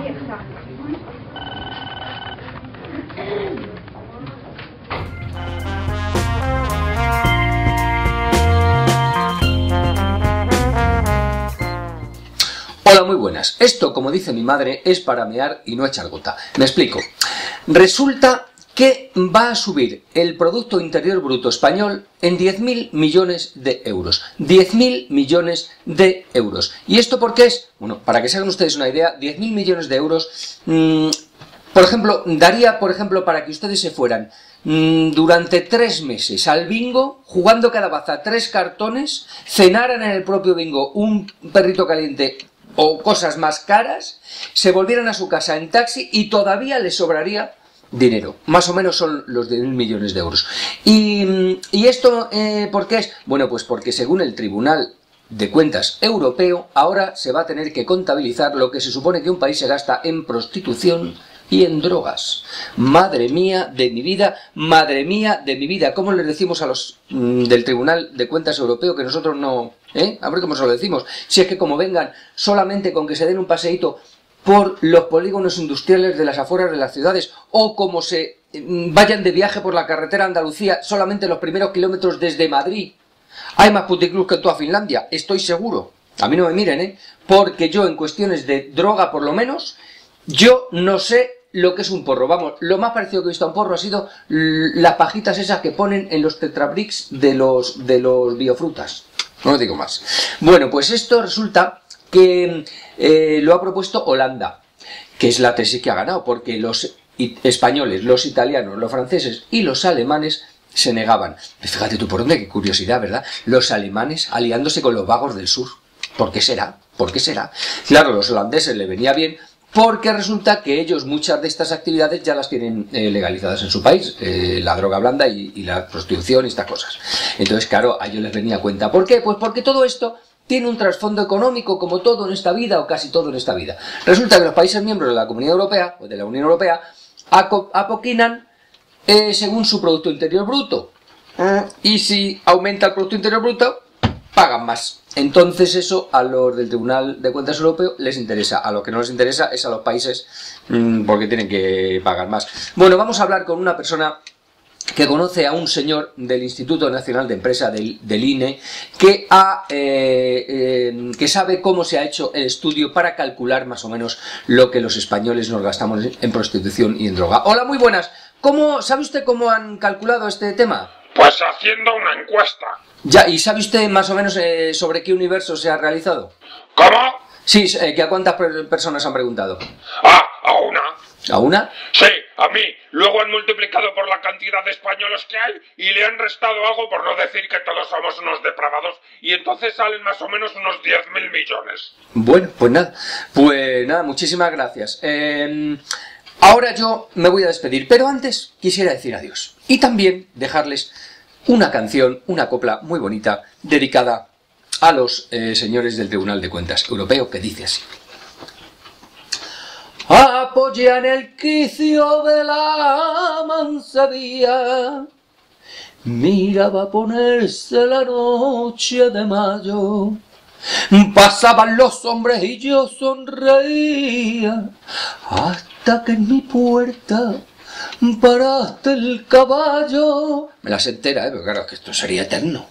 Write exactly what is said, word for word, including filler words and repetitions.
Hola, muy buenas. Esto, como dice mi madre, es para mear y no echar gota. Me explico. Resulta que va a subir el Producto Interior Bruto español en diez mil millones de euros. diez mil millones de euros. ¿Y esto por qué es? Bueno, para que se hagan ustedes una idea, diez mil millones de euros, mmm, por ejemplo, daría, por ejemplo, para que ustedes se fueran mmm, durante tres meses al bingo, jugando cada baza tres cartones, cenaran en el propio bingo un perrito caliente o cosas más caras, se volvieran a su casa en taxi y todavía les sobraría dinero. Más o menos son los diez mil millones de euros. ¿Y, y esto eh, por qué es? Bueno, pues porque según el Tribunal de Cuentas Europeo, ahora se va a tener que contabilizar lo que se supone que un país se gasta en prostitución y en drogas. Madre mía de mi vida, madre mía de mi vida. ¿Cómo les decimos a los mmm, del Tribunal de Cuentas Europeo que nosotros no... ¿Eh? A ver cómo se lo decimos. Si es que como vengan solamente con que se den un paseíto por los polígonos industriales de las afueras de las ciudades, o como se vayan de viaje por la carretera Andalucía solamente los primeros kilómetros desde Madrid, hay más puticlubs que en toda Finlandia, estoy seguro. A mí no me miren, ¿eh? Porque yo en cuestiones de droga por lo menos, yo no sé lo que es un porro. Vamos, lo más parecido que he visto a un porro ha sido las pajitas esas que ponen en los tetrabricks de los, de los biofrutas. No digo más. Bueno, pues esto resulta que eh, lo ha propuesto Holanda, que es la tesis que ha ganado, porque los españoles, los italianos, los franceses y los alemanes se negaban. Fíjate tú por dónde, qué curiosidad, ¿verdad? Los alemanes aliándose con los vagos del sur. ¿Por qué será? ¿Por qué será? Claro, a los holandeses le venía bien, porque resulta que ellos muchas de estas actividades ya las tienen eh, legalizadas en su país, eh, la droga blanda y, y la prostitución y estas cosas. Entonces, claro, a ellos les venía a cuenta. ¿Por qué? Pues porque todo esto tiene un trasfondo económico, como todo en esta vida, o casi todo en esta vida. Resulta que los países miembros de la Comunidad Europea, o de la Unión Europea, apoquinan eh, según su Producto Interior Bruto. Y si aumenta el Producto Interior Bruto, pagan más. Entonces eso a los del Tribunal de Cuentas Europeo les interesa. A lo que no les interesa es a los países mmm, porque tienen que pagar más. Bueno, vamos a hablar con una persona que conoce a un señor del Instituto Nacional de Empresa del, del I N E que, ha, eh, eh, que sabe cómo se ha hecho el estudio para calcular más o menos lo que los españoles nos gastamos en prostitución y en droga. Hola, muy buenas. ¿Cómo, ¿Sabe usted cómo han calculado este tema? Pues haciendo una encuesta. Ya, ¿y sabe usted más o menos eh, sobre qué universo se ha realizado? ¿Cómo? Sí, eh, que a cuántas personas han preguntado. Ah, a una. ¿A una? Sí, a mí. Luego han multiplicado por la cantidad de españoles que hay y le han restado algo por no decir que todos somos unos depravados y entonces salen más o menos unos diez mil millones. Bueno, pues nada. Pues nada, muchísimas gracias. Eh, ahora yo me voy a despedir, pero antes quisiera decir adiós. Y también dejarles una canción, una copla muy bonita, dedicada a los eh, señores del Tribunal de Cuentas Europeo, que dice así. Apoyan el quicio de la mansardía, mira va a ponerse la noche de mayo, pasaban los hombres y yo sonreía, hasta que en mi puerta paraste el caballo. Me la sé entera, ¿eh? Pero claro, que esto sería eterno.